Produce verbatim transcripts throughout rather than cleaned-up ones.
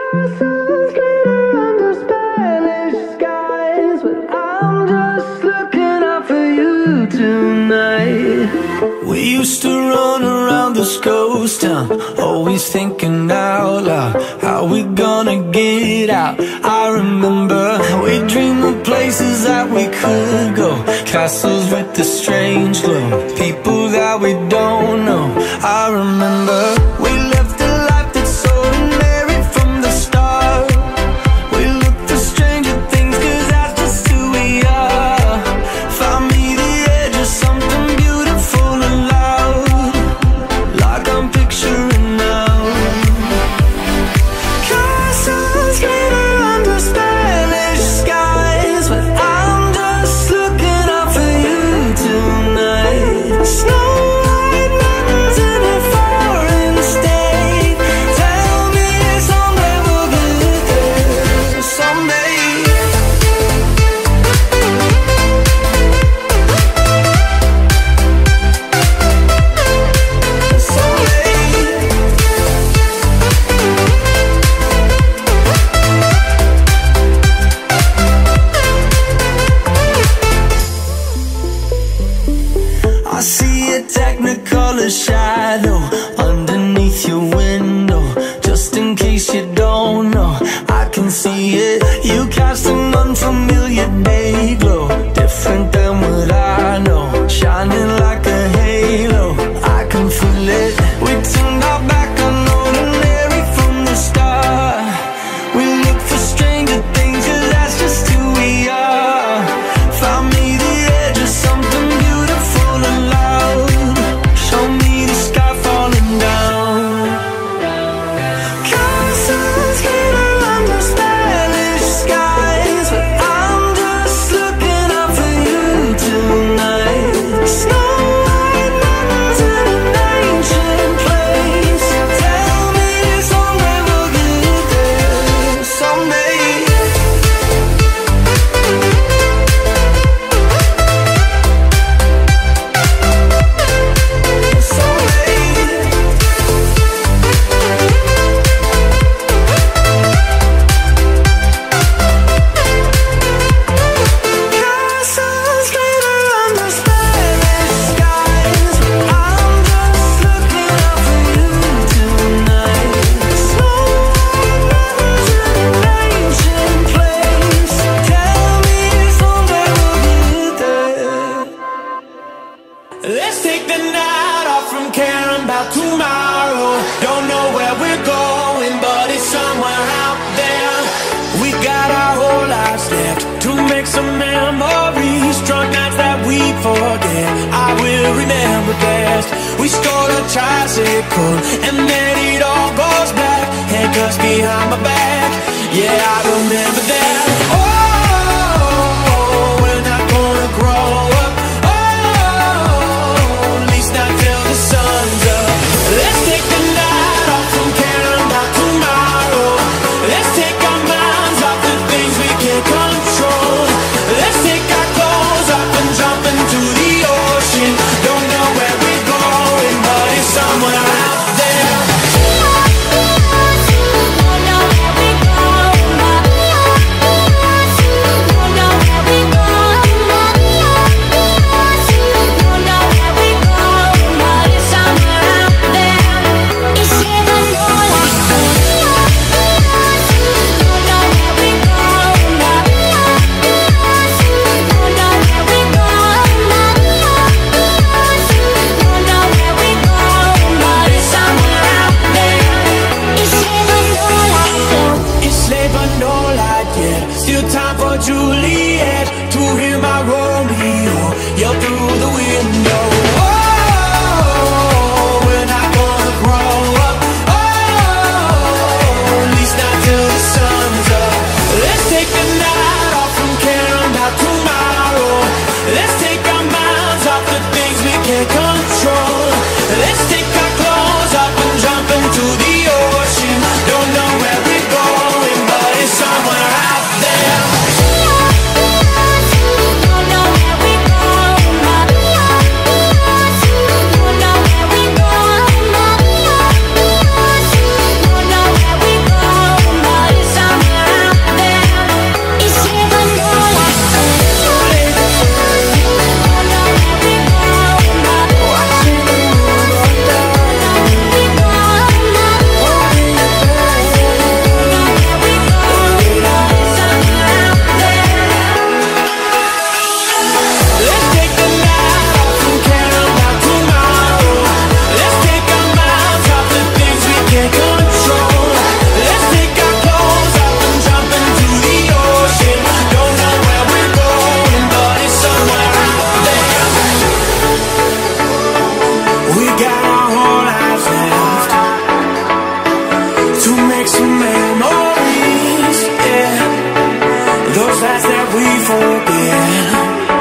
Castles glitter under Spanish skies, but I'm just looking out for you tonight. We used to run around this ghost town, always thinking out loud, how we gonna get out? I remember we dreamed of places that we could go, castles with the strange glow, people that we don't know. I remember we lived a life that's so ordinary from the start. We looked for stranger things, cause that's just who we are. Found me the edge of something beautiful and loud, like I'm picturing now. Castles glitter under Spanish skies, but I'm just looking out for you tonight. Snow white mountains in a foreign state. Tell me someday we'll get there. Someday. I see a technicolor shadow underneath your window. Just in case you don't know, I can see it. You cast an unfamiliar day glow, different than what I know, shining like a halo. I can feel it. We turned our back on ordinary from the start. We look for stranger things, cause that's just who we are. Found me the edge of something beautiful and loud. Show me the sky falling down. Castles glitter under Spanish skies, but I'm just looking out for you tonight. Snow white mountains in an ancient place. Tell me someday we'll get there. Someday. Castles glitter under Spanish skies, but I'm just looking out for you tonight. Snow white mountains in an ancient place. Tell me someday we'll get there. Let's take the night off from caring about tomorrow. Don't know where we're going, but it's somewhere out there. We got our whole lives left to make some memories. Drunk nights that we forget, I will remember best. We stole a tricycle and then it all goes black. Handcuffs behind my back, yeah, I remember that. Oh, we're not gonna grow up. Oh, at least not till the sun's up. Let's take the night off from caring about tomorrow. Let's take our minds off the things we can't control. Let's take our clothes off and jump into the ocean. Don't know where we're going, but it's somewhere out there. Don't know where we're going, but memories, yeah, those nights that we forget,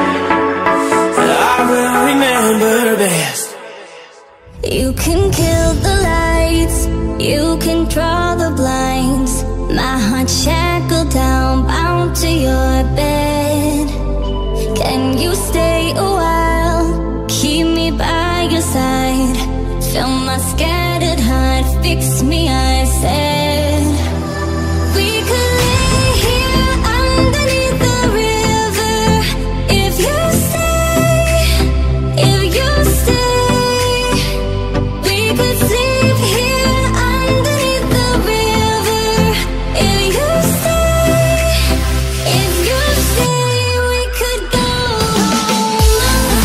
I will remember the best. You can kill the lights, you can draw the blinds. My heart shackled down, bound to your bed. Can you stay a while, keep me by your side? Fill my scattered heart, fix me, I said. We could lay here underneath the river. If you stay, if you stay, we could sleep here underneath the river. If you stay, if you stay, we could go home.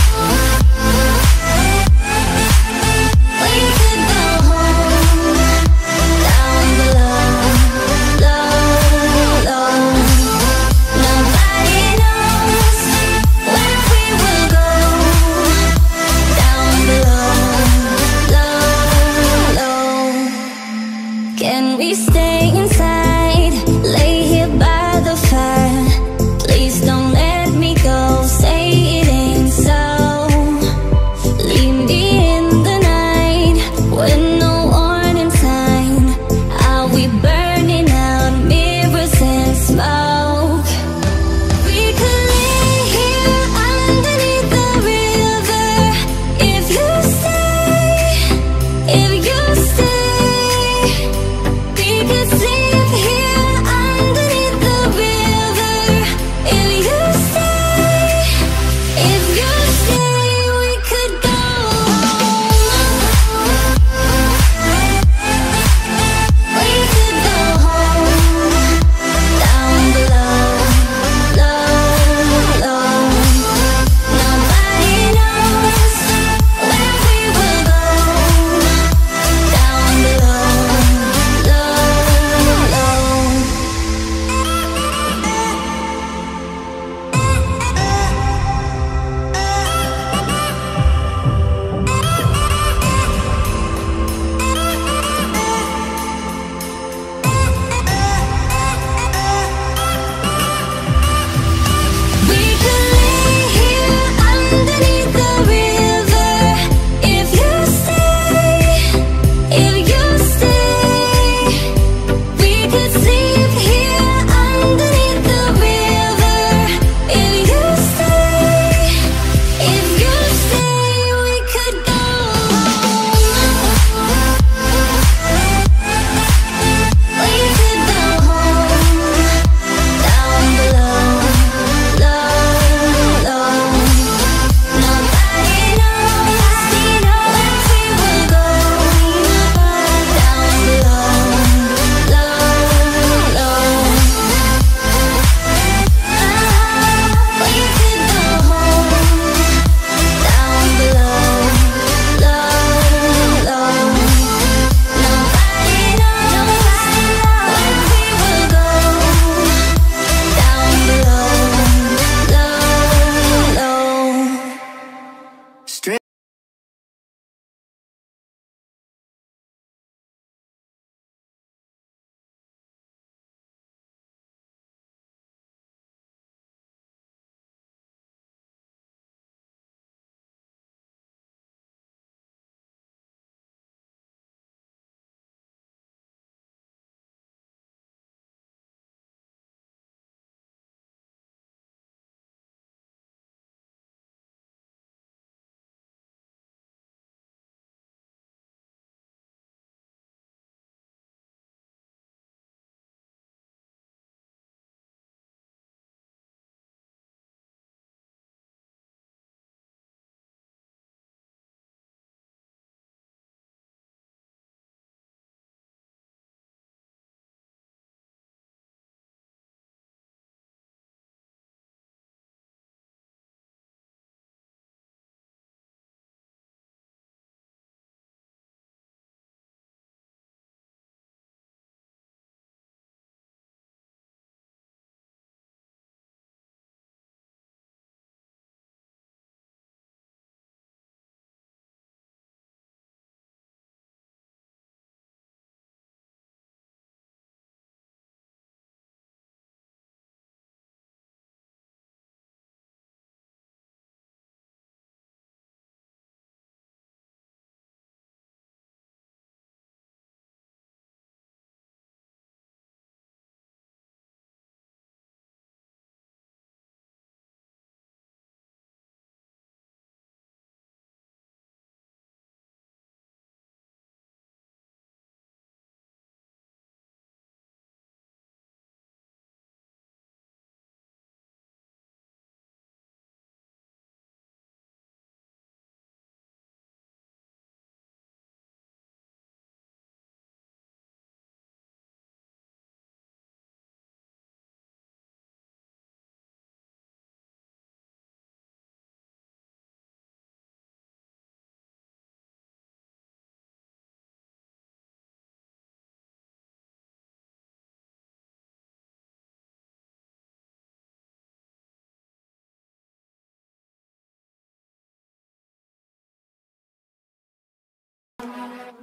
We could go home, down below, low, low. Nobody knows where we will go, down below, low, low. Can we stay inside, lay here by the fire? Please don't let me go, say it ain't so. Leave me in the night with no warning sign. Are we burning out mirrors and smoke? We could lay here underneath the river. If you stay, if you stay, we could sleep here underneath the river. If you stay, if you stay, we could go home. We could go home, down below, low, low. Nobody knows where we will go, down below, low, low. We could lay here underneath the river. If you stay, if you stay, we could sleep here underneath the river. If you stay, if you stay, we could go home. We could go home, down below, low, low. Nobody knows where we will go, down below, low,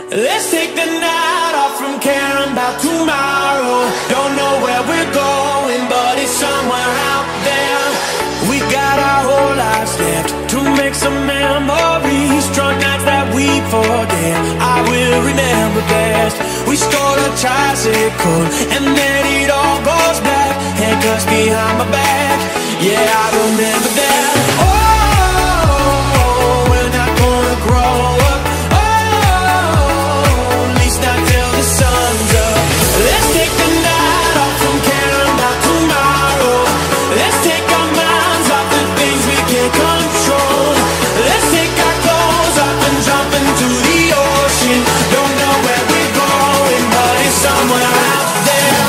Let's take the night off from caring about tomorrow. Don't know where we're going, but it's somewhere out there. We got our whole lives left to make some memories. Drunk nights that we forget, I will remember best. We stole a tricycle and then it all goes black. Handcuffs behind my back, yeah, I remember that. Oh, we're not gonna grow up. Oh, at least not till the sun's up. Let's take the night off from caring about tomorrow. Let's take our minds off the things we can't control. Let's take our clothes off and jump into the ocean. Don't know where we're going, but it's somewhere out there.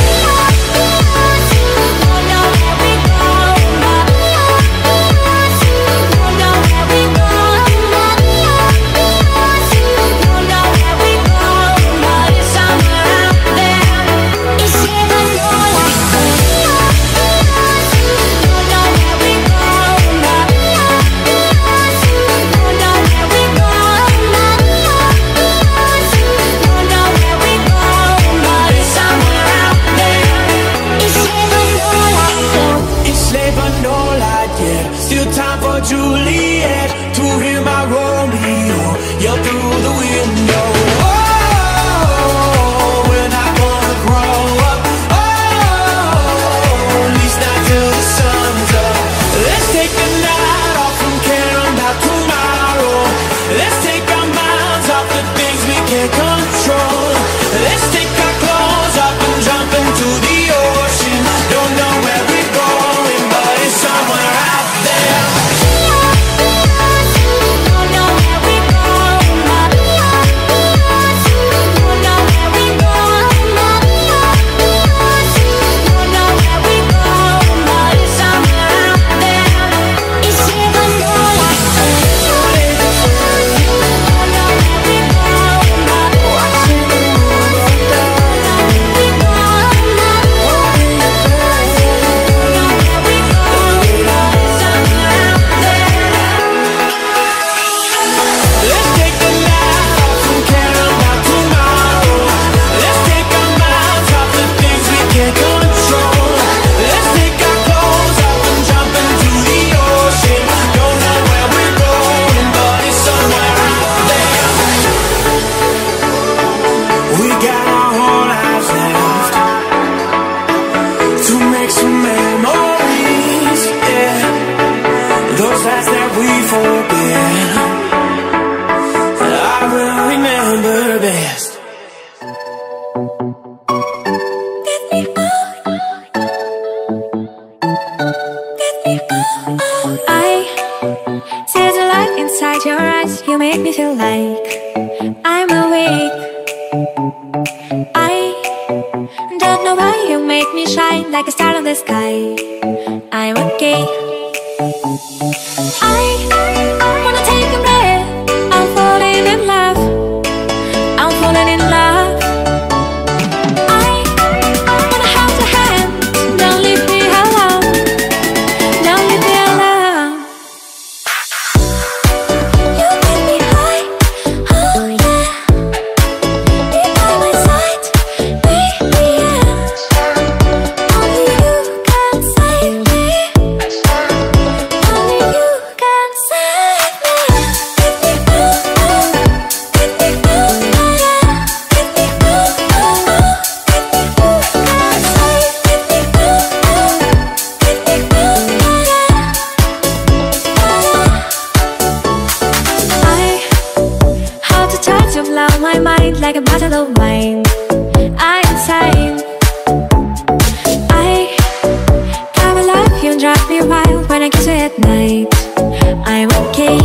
Juliet, to hear my Romeo yell through the window. Oh, we're not gonna grow up. Oh, at least not till the sun's up. Let's take the night off from caring about tomorrow. Let's take our minds off the things we can't control. Let's take our clothes off and jump into the ocean. Don't know where we're going, but it's somewhere out there. Like a star in the sky, I'm okay. I wanna take a breath. I'm falling in love. I'm falling in love. I wanna hold your hand. Don't leave me alone. Don't leave me alone. You get me high, oh yeah. Be by my side, baby, yeah. Only you can save me. Only you can save me. Get me ooh, ooh. Get me ooh, yeah. Get me ooh, ooh. Get me ooh, can save. Get me ooh, ooh. Get me ooh, yeah. I how to try to blow my mind like a bottle of wine. I'm insane. I come alive, you drive me wild when I kiss you at night. I'm okay.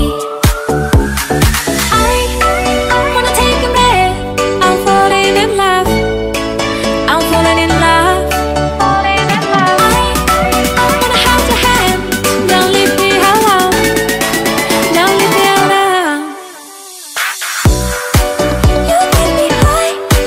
I wanna take a breath. I'm falling in love. I'm falling in love. Falling in love. I wanna hold your hand. Don't leave me alone. Don't leave me alone. You get me high,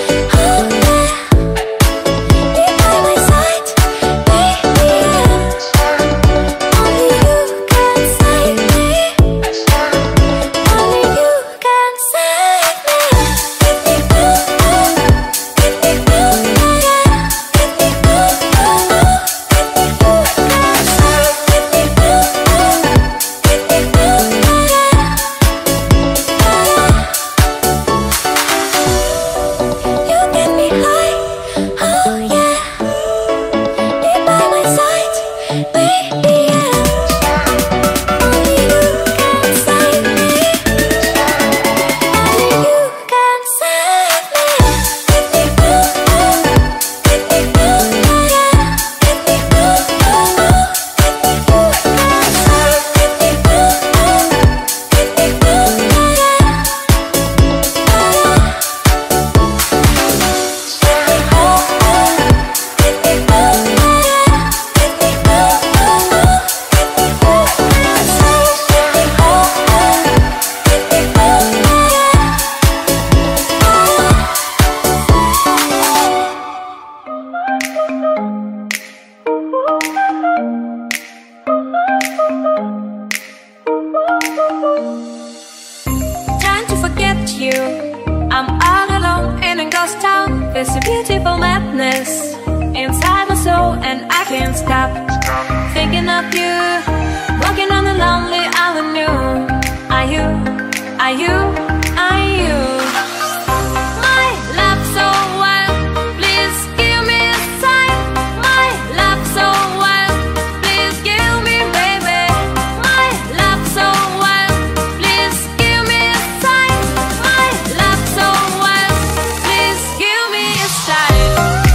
Trying to forget you, I'm all alone in a ghost town. There's a beautiful madness inside my soul, and I can't stop thinking of you, walking on the lonely avenue. Are you, are you, are you my love so wild? Please give me a sign. My love so wild, please give me, baby. My love so wild, please give me a sign. My love so wild, please give me a sign.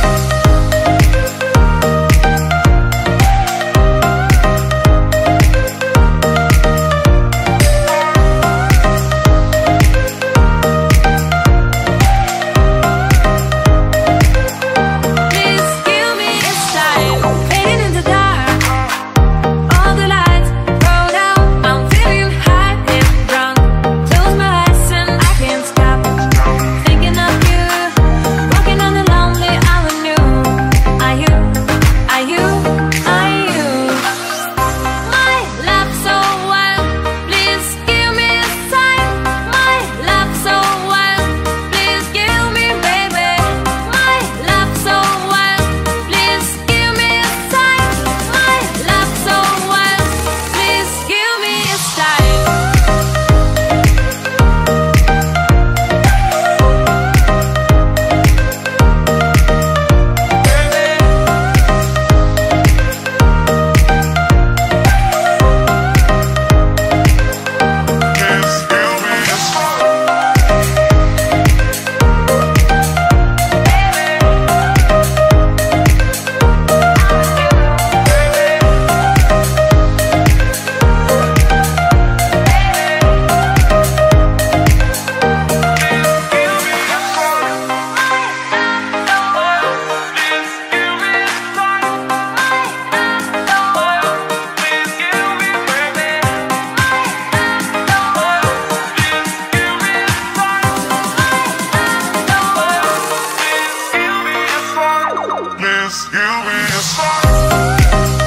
Please give me a sign. Fading in the dark, all the lights go down. I'm feeling high and drunk. Close my eyes and I can't stop thinking of you, walking on the lonely avenue. Are you, are you, are you my love so wild? Please give me a sign. My love so wild, please give me, baby. My love so wild, please give me a sign. My love so wild, please give me a sign. Please give me a sign.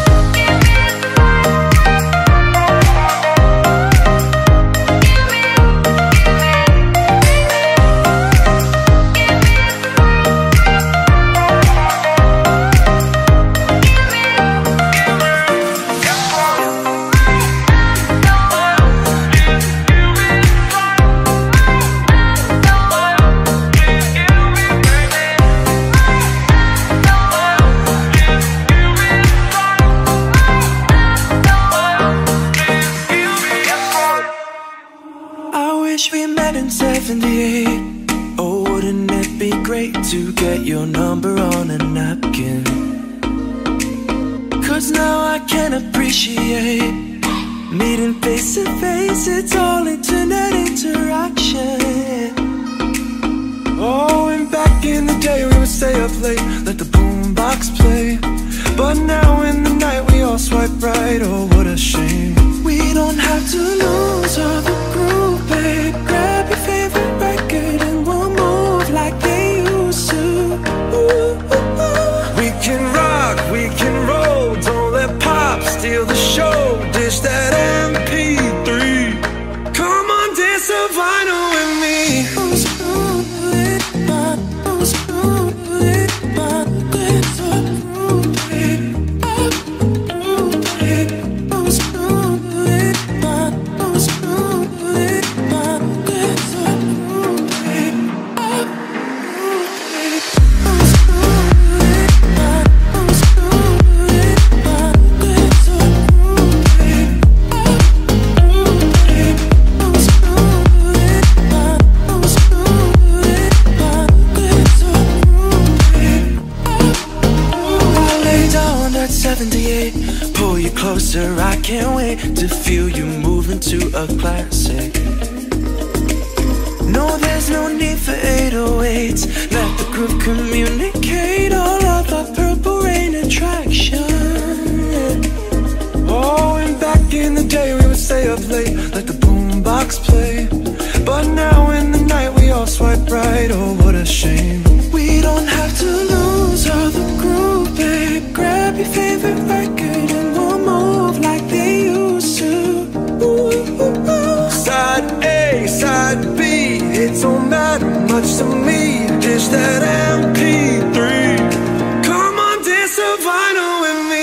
I wish we met in seventy-eight. Oh, wouldn't it be great to get your number on a napkin? Cause now I can appreciate meeting face to face. It's all internet interaction. Oh, and back in the day we would stay up late, let the boombox play. But now in the night we all swipe right. Oh, what a shame. We don't have to lose all the groove, babe. Grab your favorite record and we'll move like they used to. Ooh, ooh, ooh. We can rock, we can roll. Don't let pop steal the show. Dish that M P three. Come on, dance the vinyl with me. seventy-eight, pull you closer, I can't wait to feel you moving to a classic. No, there's no need for eight oh eights. Let the groove communicate all of our Purple Rain attraction. Oh, and back in the day we would stay up late, let the boombox play. But now in the night we all swipe right. Oh, what a shame. We don't have to lose all the groove, much to me, just that M P three. Come on, dance the vinyl with me.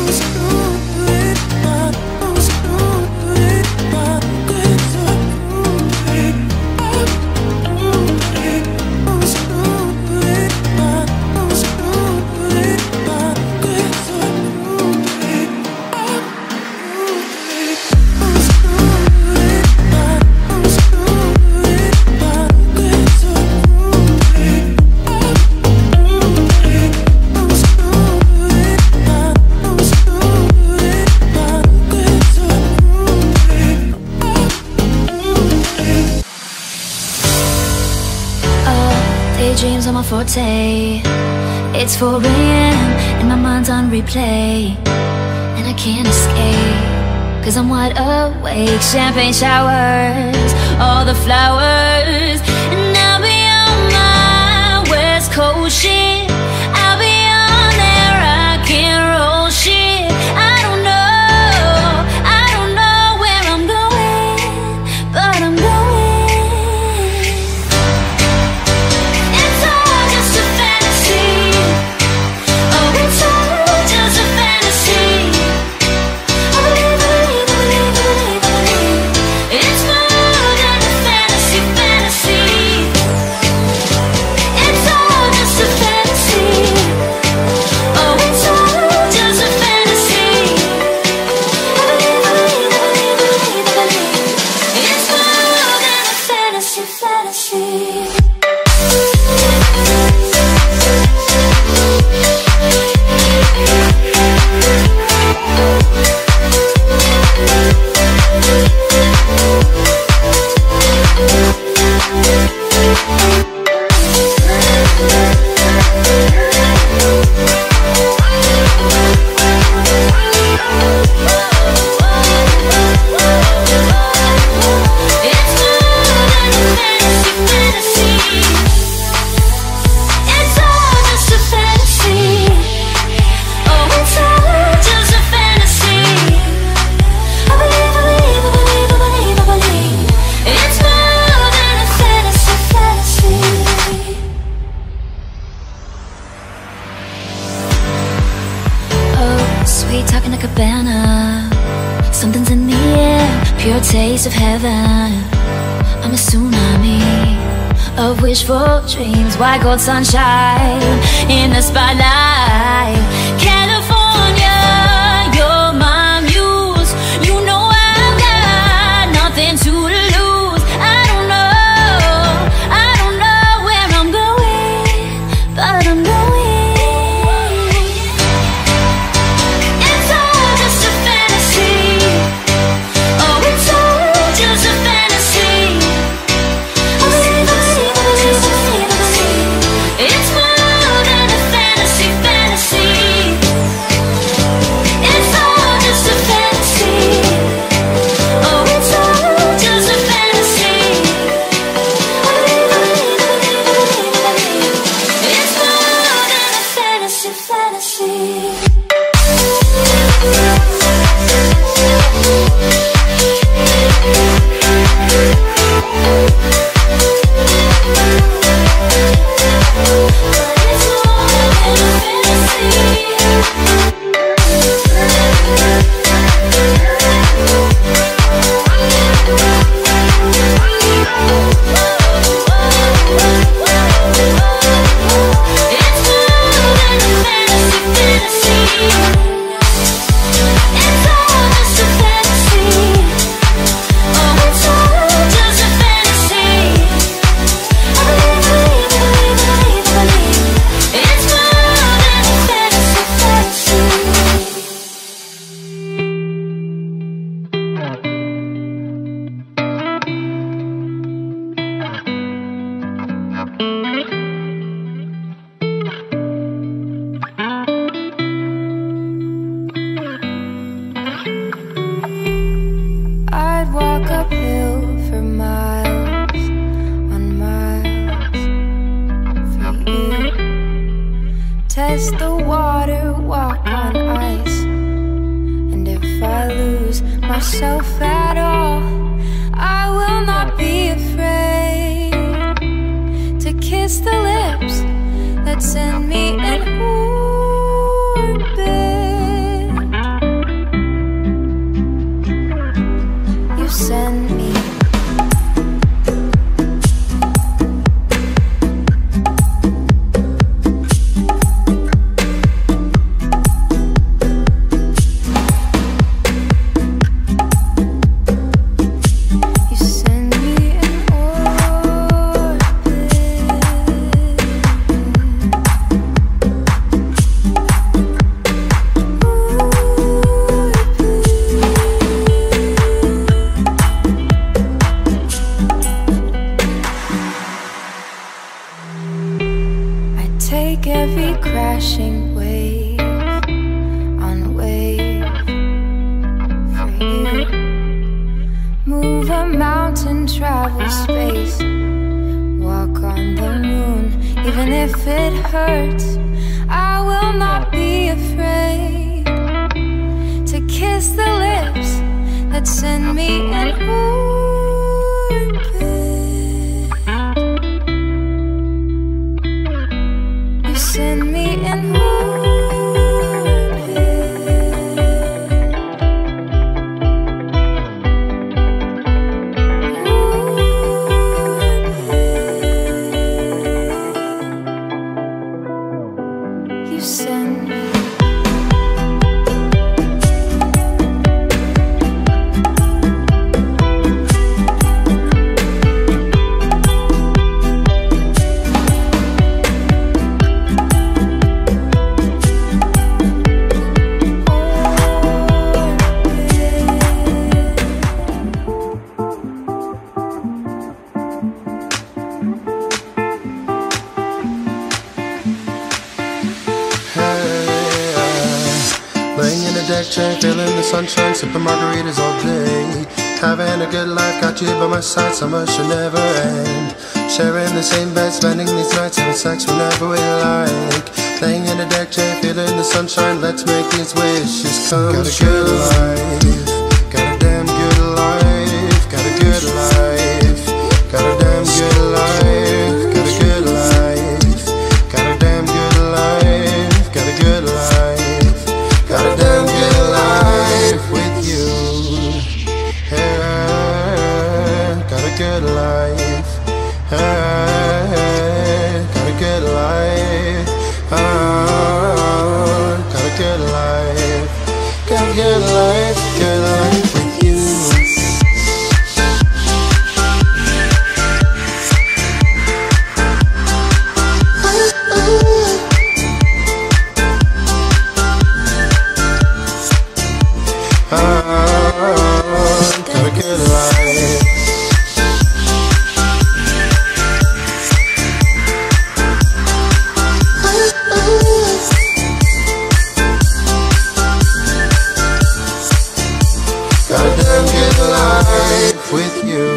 Dreams are my forte. It's four A M and my mind's on replay, and I can't escape, cause I'm wide awake. Champagne showers, all the flowers, and I'll be on my West Coast shit. I'll be on that rock and roll shit. I don't know, I don't know where I'm going, but I'm going. Something's in the air, pure taste of heaven. I'm a tsunami of wishful dreams, white gold sunshine in the spotlight. California, you're my muse. You know I've got nothing to lose. I don't know, I don't know where I'm going, but I'm going. Test the water, walk on ice. And if I lose myself at all, I will not be afraid kiss the lips that send me in orbit. You send me. Take every crashing wave on a wave for you. Move a mountain, travel space, walk on the moon. Even if it hurts, I will not be afraid to kiss the lips that send me in orbit. Send me in orbit. Orbit. You send me. Laying in the deck chair, feeling the sunshine, sipping margaritas all day. Having a good life, got you by my side, summer should never end. Sharing the same bed, spending these nights, having sex whenever we like. Laying in the deck chair, feeling the sunshine, let's make these wishes come true. Got a good life, got a damn good life, got a good life, got a damn good life, got a good life, got a damn good life, got a good life, got a damn good life with you. Yeah, got a good life. Hey, got a good life. Ah, got a good life. Got a good life, good life with you. Ah, got a good life. Got a damn good life with you.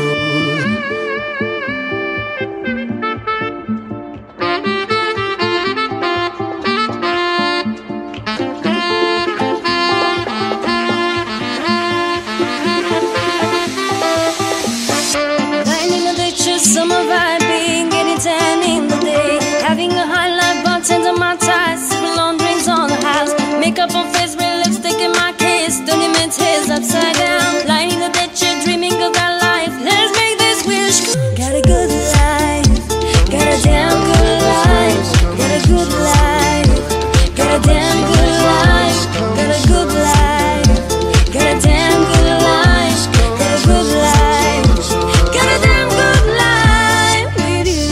Lying in the ditches, summer vibing, getting tan in the day. Having a high life, bartender my ties, sipping long drinks on the house. Makeup on face, red lipstick in my case, don't even tears upside down. Lying in the ditches, dreaming of that life. Let's make this wish come. Got a good life, got a damn good life, got a good life, got a damn good life, got a good life, got a damn good life, got a good life, got a damn good life with you.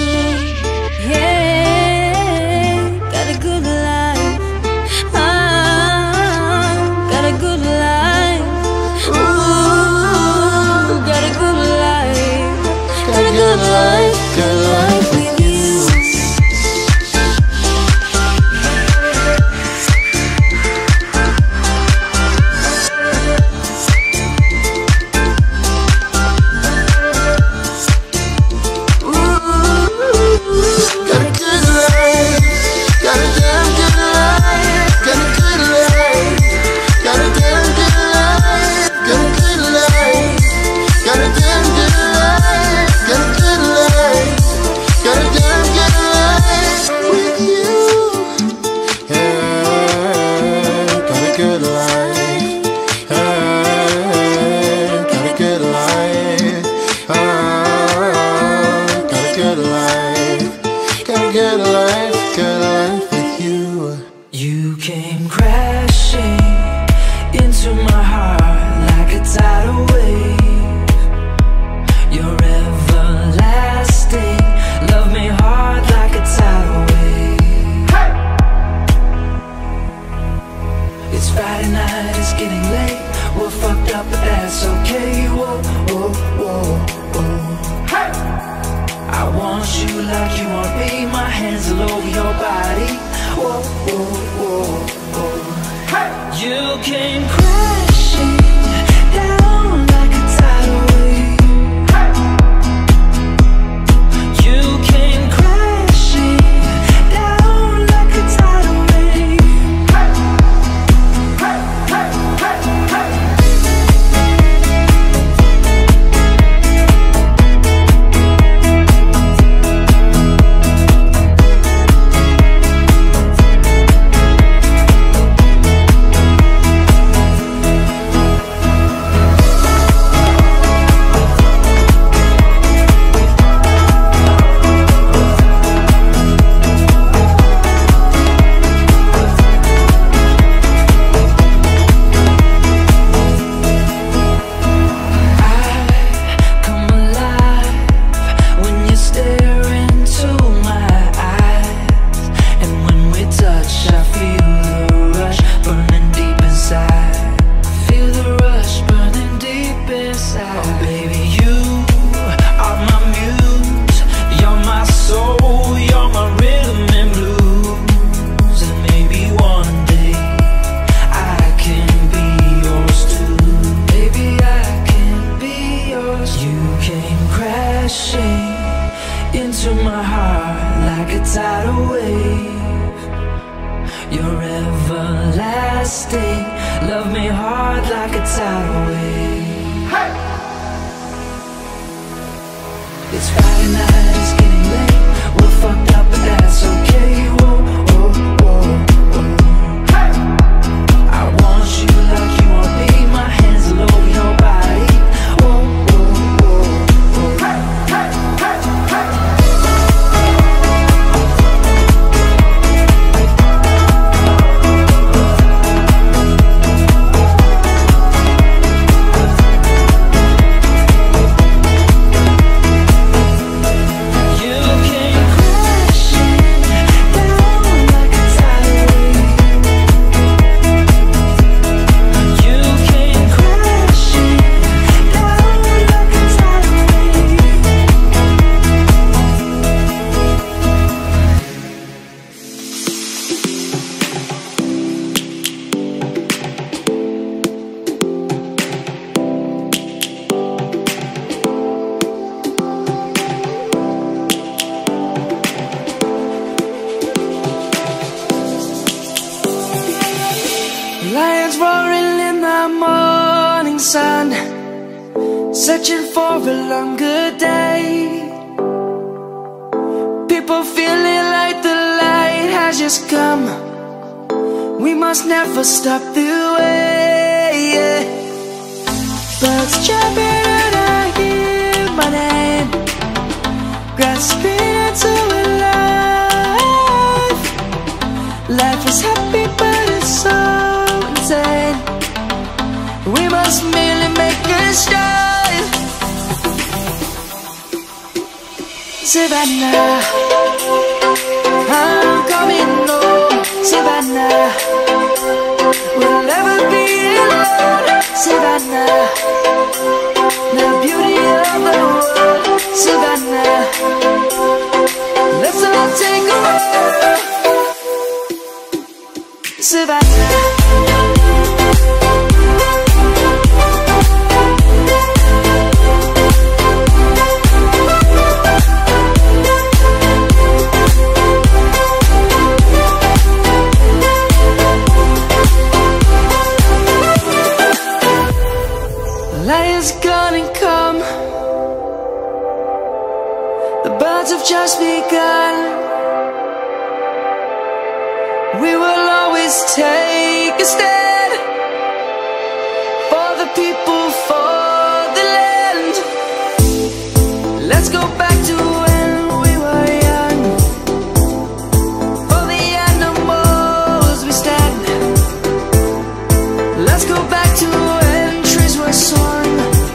Yeah, got a good life. Ah, got a good life. Ooh. It's Friday night, it's getting late. We're fucked up, but that's okay. Whoa, whoa, whoa, whoa. Hey! I want you like you want me. My hands all over your body. Whoa, whoa, whoa, whoa. Hey! You came crashing down like a tidal wave. Hey! You came crashing down like a tidal wave. Hey! Hey, hey, hey, hey. Into my heart like a tidal wave. You're everlasting. Love me hard like a tidal wave. Hey! It's Friday night, it's getting late. We're fucked up, but that's okay. Whoa, whoa, whoa, whoa. Hey! I want you like you want me. My hands all over your body. Whoa, whoa, whoa, whoa. Hey, hey, hey, hey. Lions roaring in the morning sun, searching for a longer day. People feeling like the light has just come. We must never stop the way. Birds chirping and I hear my name, grasping into a life. Life is happy but it's so insane. We must merely make a start. Savannah, I'm coming home. Savannah, we'll never be alone. Savannah, the beauty of the world. Savannah, let's all take a walk. Savannah. Light is gonna come. The birds have just begun. We will always take a stand for the people, for the land. Let's go back to when we were young. For the animals we stand. Let's go back to when trees were swung.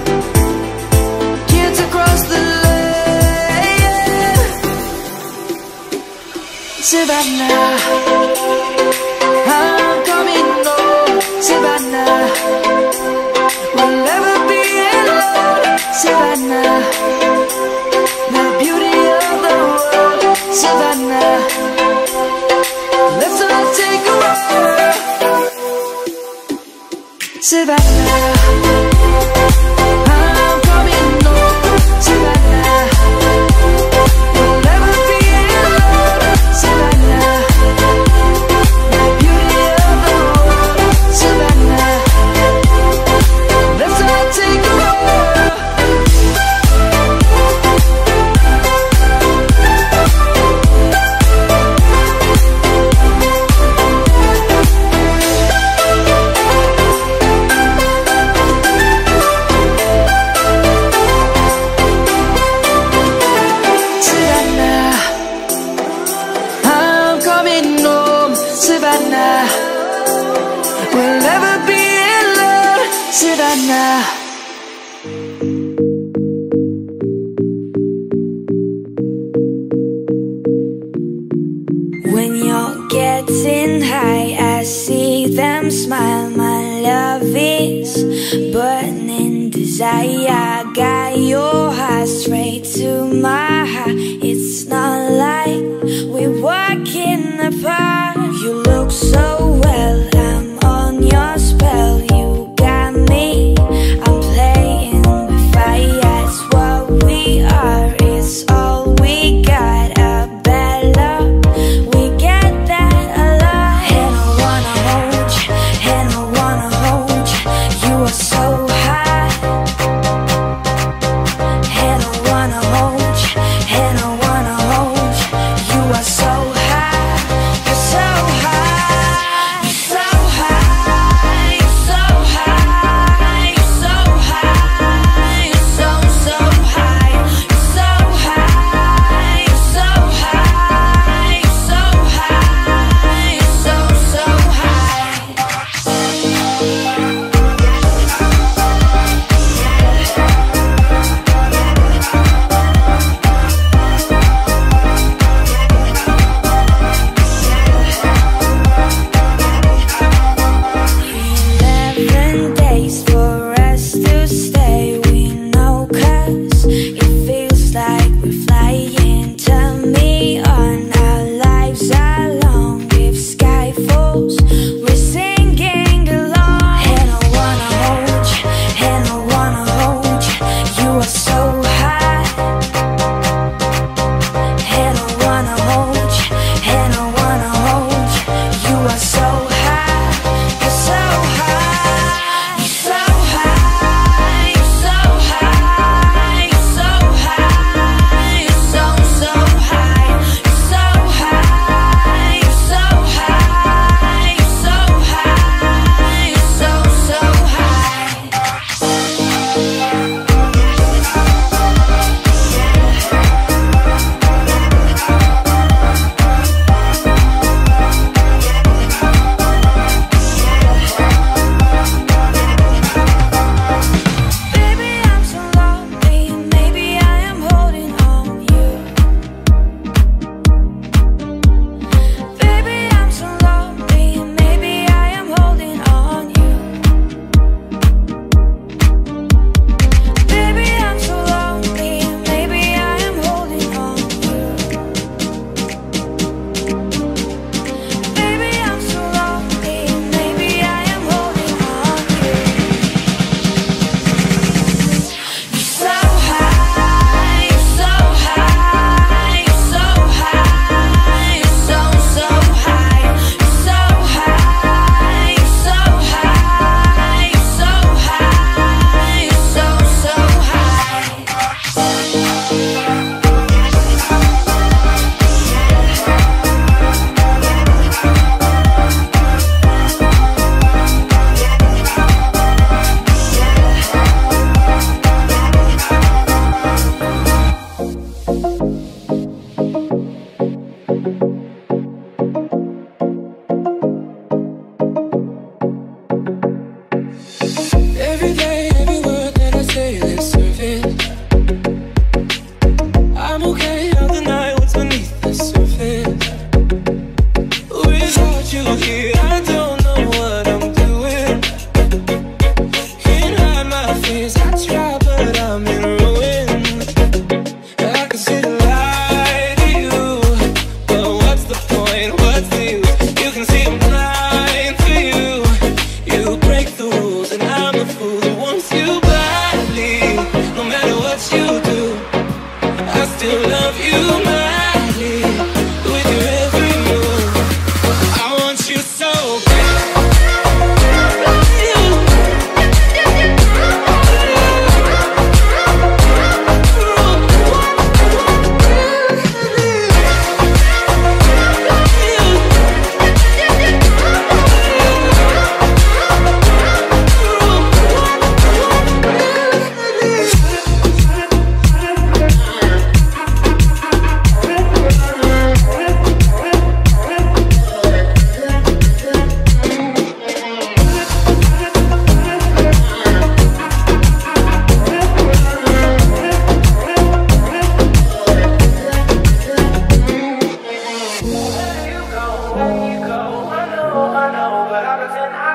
Kids across the land. Savannah, I'm coming home. Savannah. I'm coming home, Savannah. We'll never be alone, Savannah. The beauty of the world, Savannah. Let's all take a walk. Savannah, we'll never be alone, Savannah. When you're getting high, I see them smile. My love is burning desire. Got your heart straight to my heart. It's not like we walk in the park. You look so well, I'm on your spell. You got me, I'm playing with fire. It's what we are, it's all we got. A bad love, we get that a lot. And I wanna hold you, and I wanna hold you. You are so hot. And I wanna hold you, and I wanna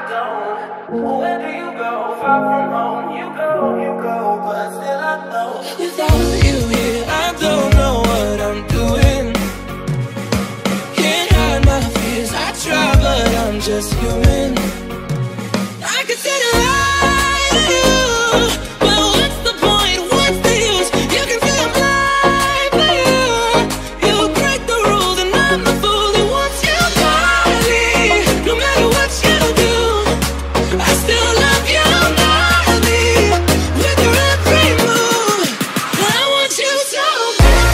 don't. Where do you go? Far from home, you go, you go, but still I know. Without you here, I don't know what I'm doing. Can't hide my fears, I try, but I'm just human. I could sit and lie to you, but what's the point? What's the use? You can say I'm lying for you. You break the rules and I'm the fool that wants you badly. No matter what you do, I still love you madly. With your every move, I want you so bad.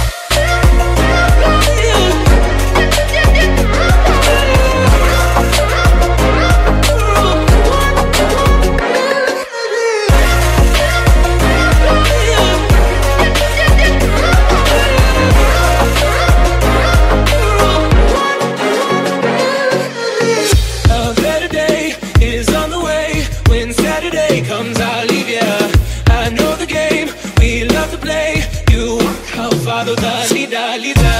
A better day is on the way. When Saturday comes, I'll leave ya. I know the game we love to play. You walk out, follow the leader, leader.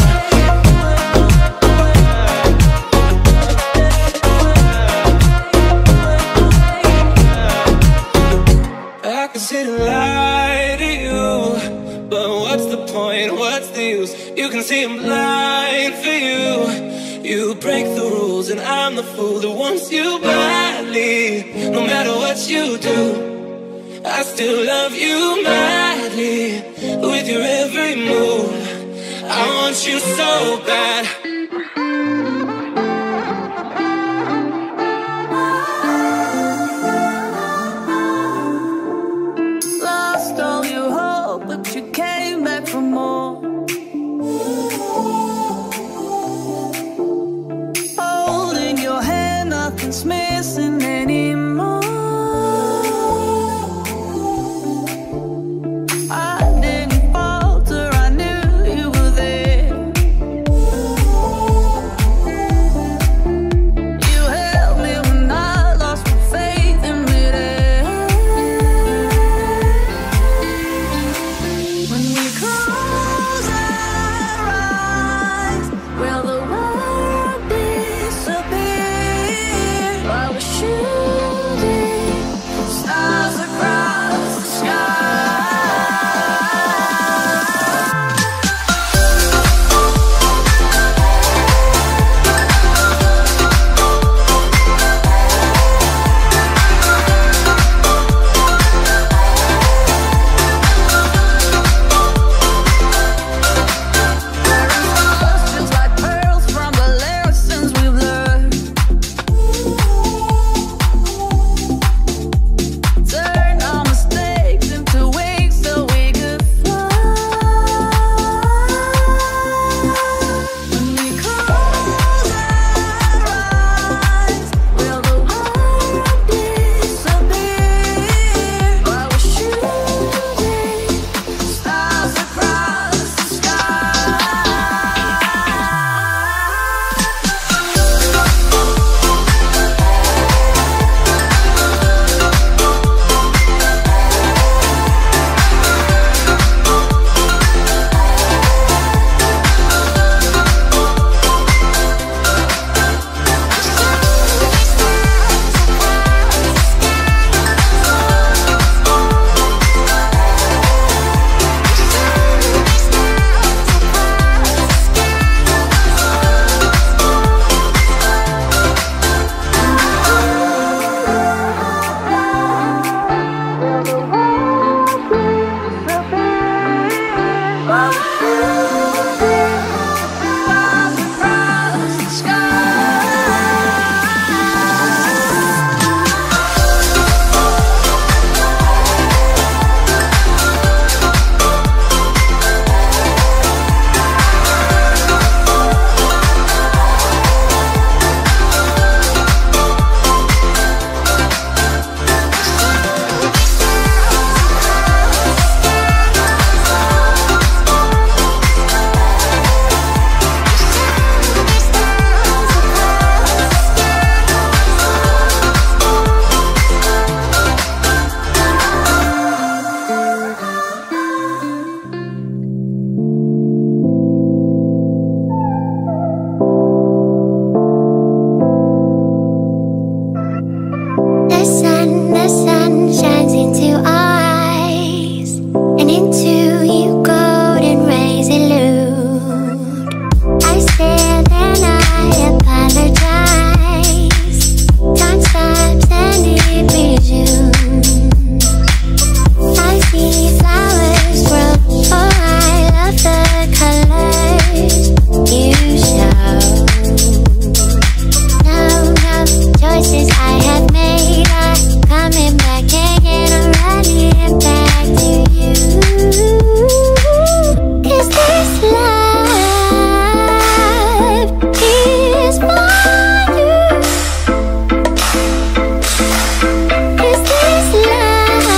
I could sit and lie to you, but what's the point? What's the use? You can see I'm blind for you. You break the rules and I'm the fool that wants you badly. No matter what you do, I still love you madly. With your every move, I want you so bad. Lost all your hope, but you came back for more. Holding your hand, nothing's missing anymore. I didn't falter, I knew you were there. You held me when I lost my faith in midair. When we close our eyes, will the world disappear? While sun shines into our eyes, and into you golden rays elude. I said and I apologize. Time stops and it resumes. I see flowers grow. Oh, I love the colors you show. No, no choices I have made are coming back again. I'm running back to you. 'Cause this love is for you. 'Cause this love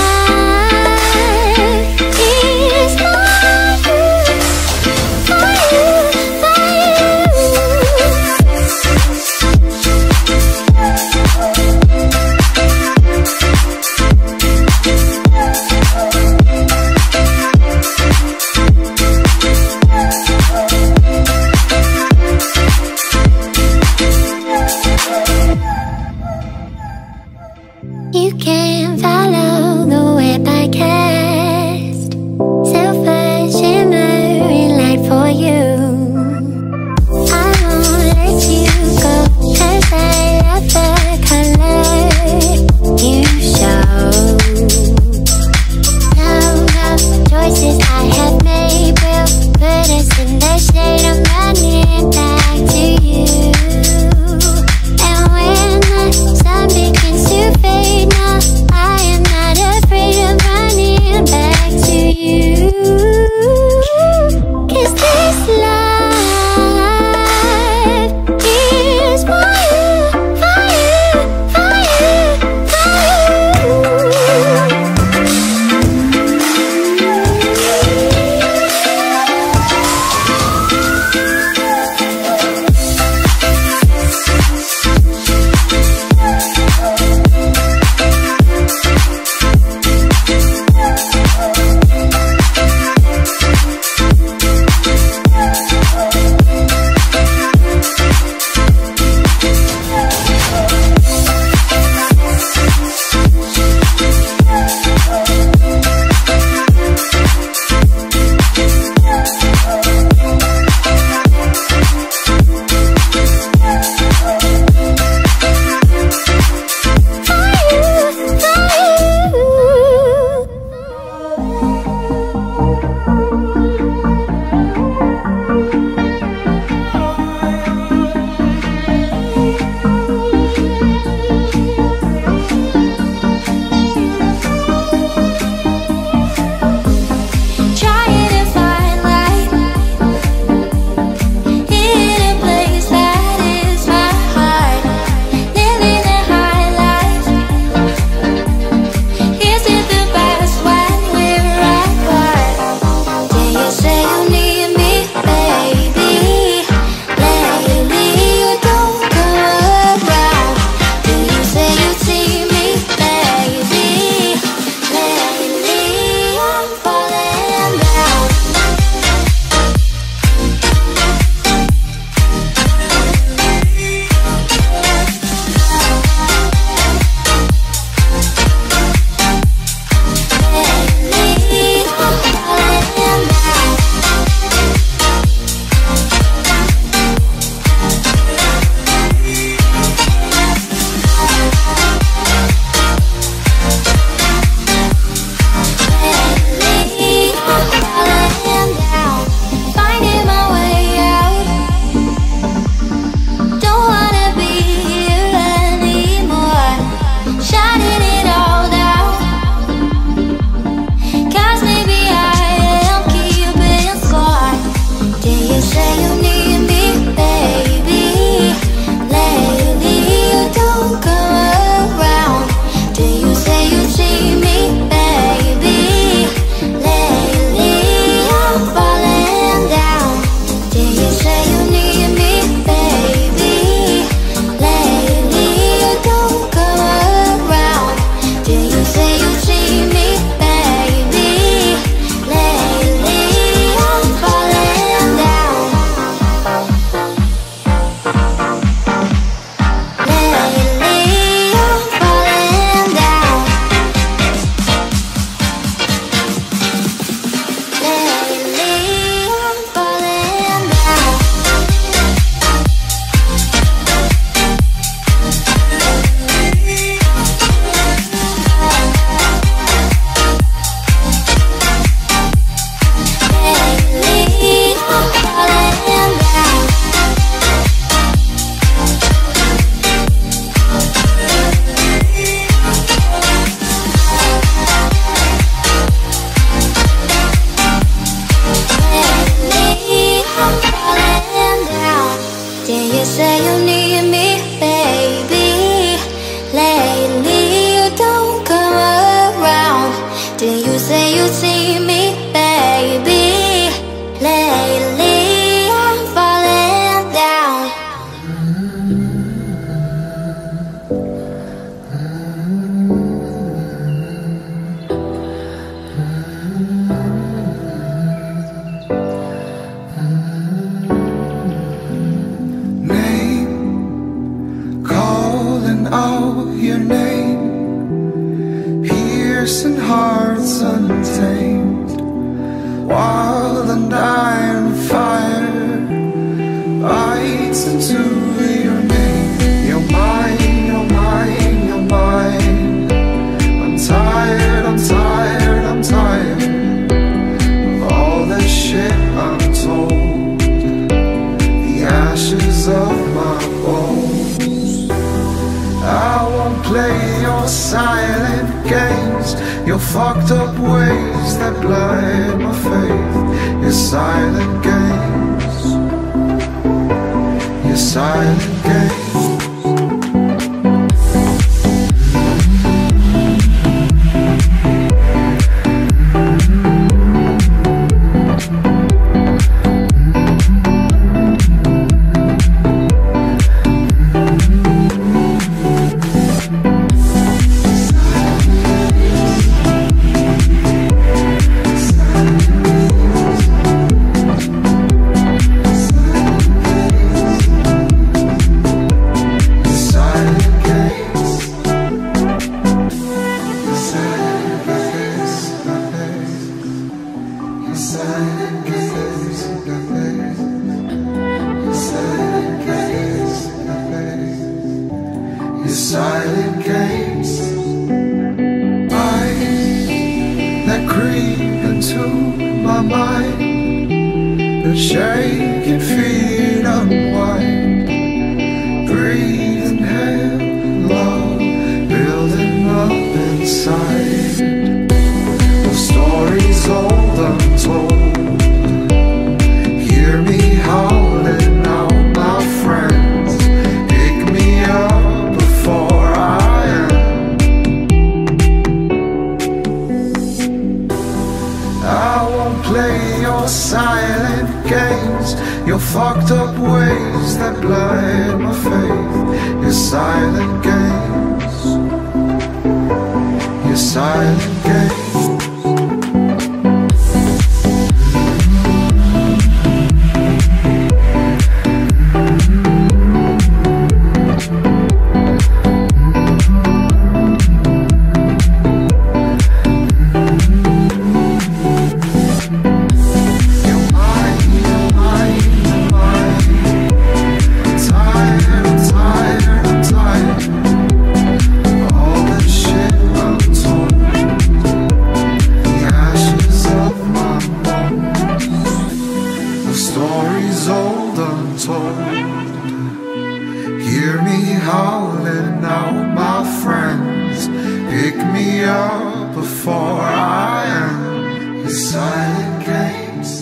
is for you. For you, for You can follow the web I cast, silver shimmering light for you. I won't let you go, 'cause I love the color you show. No, no choices I have made will put us in the shade. I'm running back to you. And when the sun begins to fade now, I heart's untamed, while the night fire bites into your name. You're mine, you're mine, you're mine. I'm tired, I'm tired, I'm tired of all the shit I'm told, the ashes of my bones. I won't play your silent games, your fucked up ways that blind my faith. Your silent games, your silent games. Silent games, eyes that creep into my mind, that shake and feed unwind, breathe and inhale love, building up inside. The stories old untold, hear me howling out, my friends, pick me up before I am. I won't play your silent games, your fucked up ways that blind my faith. Your silent games, your silent games. Stories old untold, hear me howling out, my friends, pick me up before I am. Your silent games.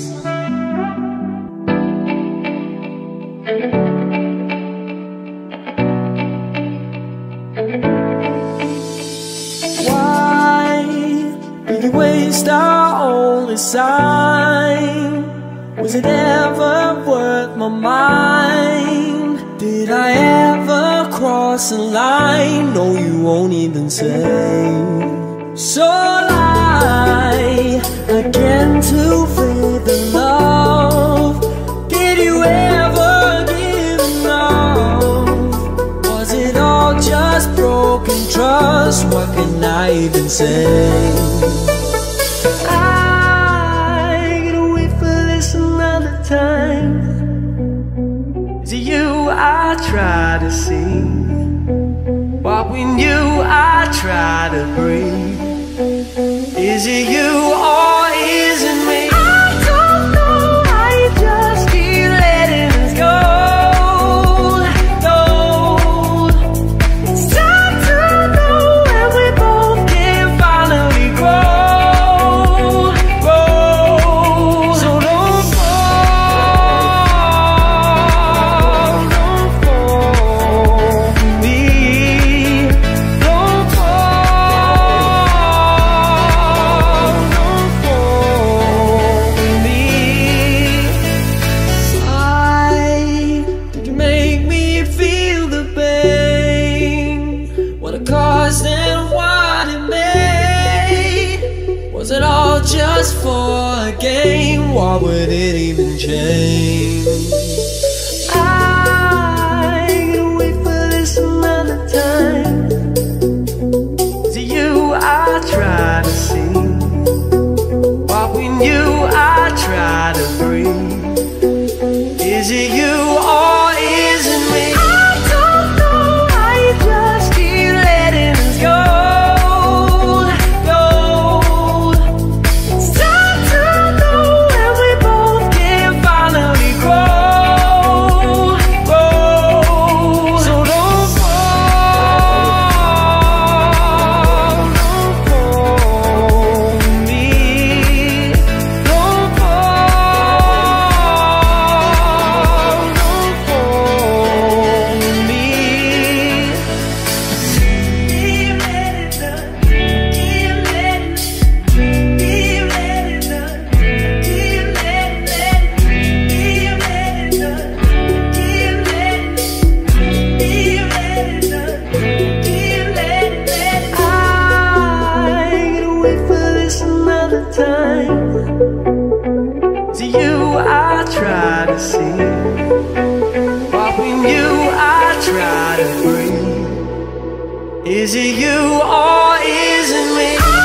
Why did you waste our only sign? Was it ever worth my mind? Did I ever cross a line? No, you won't even say. So lie again to fade the love. Did you ever give enough? Was it all just broken trust? What can I even say? Time. Is it you I try to see? What we knew I try to breathe. Is it you or is it me? I don't know, I just keep letting us go, go. It's time to know when we both can finally grow, grow. So don't just for a game, what would it even change? I can wait for this another time. Is it you I try to see? time. To you I try to see, but when you I try to breathe. Is it you or is it me?